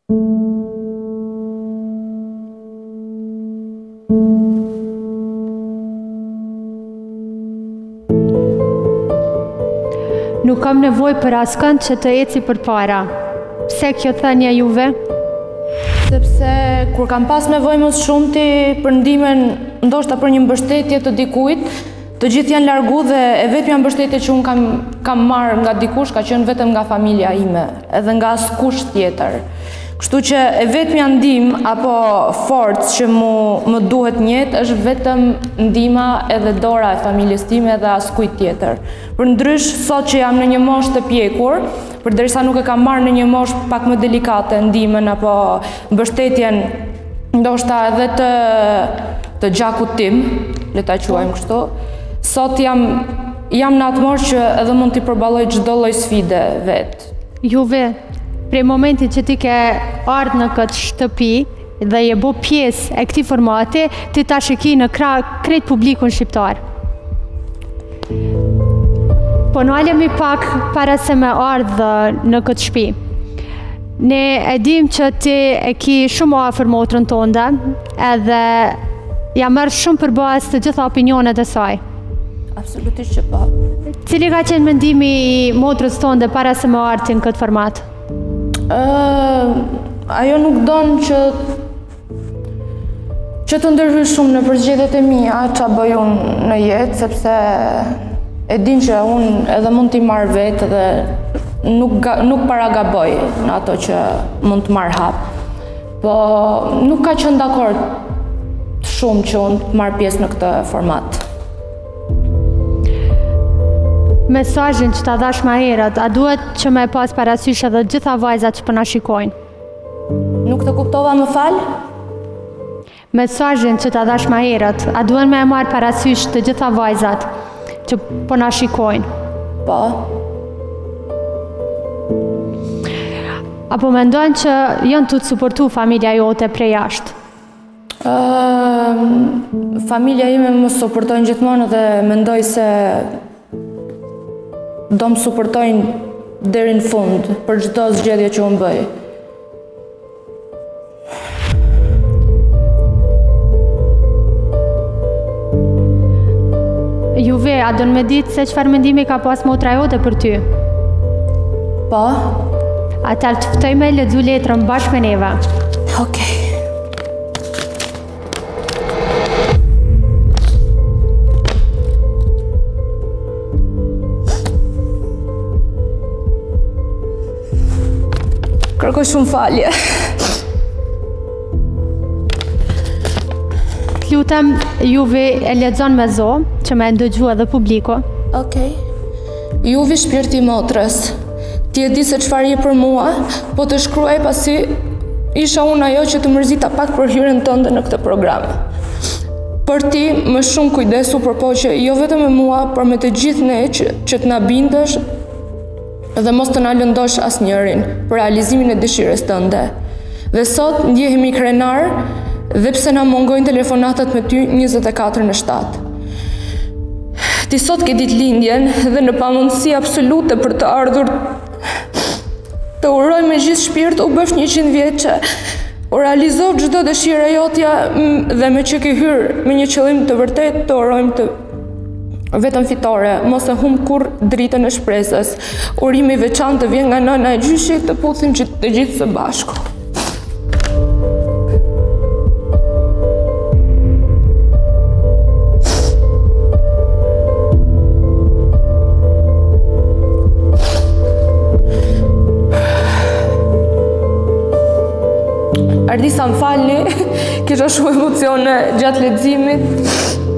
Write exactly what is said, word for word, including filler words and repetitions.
Nuk kam nevojë për askënd që të eci përpara. Pse kjo thënia juve? Sepse kur kam pas nevojë më shumti për ndihmën, ndoshta për një mbështetje të dikujt, të gjithë janë largu dhe e vetmja mbështetje që unë kam, kam marrë nga dikush ka qenë vetëm nga familja ime, edhe nga askush tjetër. Kështu që e vetmja ndihmë apo forcë që mu, më duhet njët është vetëm ndihma edhe dora e familjes time edhe askujt tjetër. Për ndrysh, sot që jam në një moshë të pjekur, përderisa nuk e kam marrë në një moshë pak më delikate ndihmën apo mbështetjen, ndoshta edhe të, të gjakut tim, le ta quajmë kështu, sot jam, jam në atë moshë që edhe mund t'i përballoj çdo lloj sfide vetë. Juve, prej momentit që ti ke ardhur në këtë shtëpi dhe je bo pjesë e këtij formati, ti tash e ki në krah krejt publikun shqiptar. Po nalemi pak para se me ardhë në këtë shtëpi. Ne e dim që ti e ki shumë afër motrën tënde, edhe ja merr shumë përballë të gjitha opinionet e saj. Absolutisht që po. Cili ka qenë mendimi i motrës tënde para se me ardhë në këtë format? Uh, ajo nuk don që që të ndërhyj shumë në përzgjedhjet e mia, ç'a bëj unë në jetë, sepse e din që unë edhe mund t'i marr vetë dhe nuk, nuk para gaboj në ato që mund të marr hap. Po nuk ka qenë dakord shumë që unë të marr pjesë në këtë format. Mesazhin që ta dhash më herët, a duhet që me pas parasysh edhe gjitha vajzat që po na shikojnë? Nuk të kuptova, më fal? Mesazhin që ta dhash më herët, a duhet me marr parasysh të gjitha vajzat që po na shikojnë? Po. Apo mendon që janë të të suportu familja jote prej jashtë? Uh, familja ime më suportojnë gjithmonë dhe mendoj se do më suportojnë deri në fund për çdo zgjedhje që unë bëj. Juve, a do në me ditë se çfarë mendimi ka pas motra jote për ty? Po. Atëherë të ftoj me lexu letrën bashkë me neve. Okej. Kërkoj shumë falje. Lutem, juve e lexon me zo, që me ndëgju edhe publiko. Okej. Juvi shpirti i motrës, ti e di se çfarë je për mua, po të shkruaj pasi isha unë ajo që të mërzita pak për hyrjen tënde në këtë program. Për ti, më shumë kujdesu përpoqe jo vetëm me mua, por me të gjithë ne që, që të na bindësh dhe mos të na lëndosh asnjërin për realizimin e dëshirës tënde. Dhe sot ndjehemi krenar dhe pse na mungojnë telefonatat me ty njëzet e katër në shtatë. Ti sot ke ditëlindjen dhe në pamundësi absolute për të ardhur të uroj me gjithë shpirt u bësh njëqind vjeçe. U realizov çdo dëshirë jotja dhe me që ke hyrë me një qëllim të vërtet të urojmë të vetëm fitore, mos e humb kur dritën e shpresës. Urimi i veçantë të vjen nga nëna e gjyshit, të puthim që të gjithë së bashku. Ardisa më falni, kisha shumë emocione gjatë leximit.